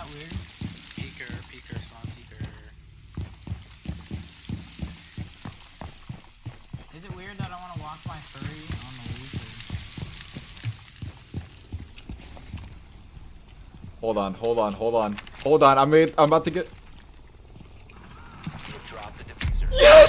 that weird? Peeker, spawn peeker. Is it weird that I want to walk my furry on the leaf? Hold on. I'm about to get. You dropped the diffuser. Yes!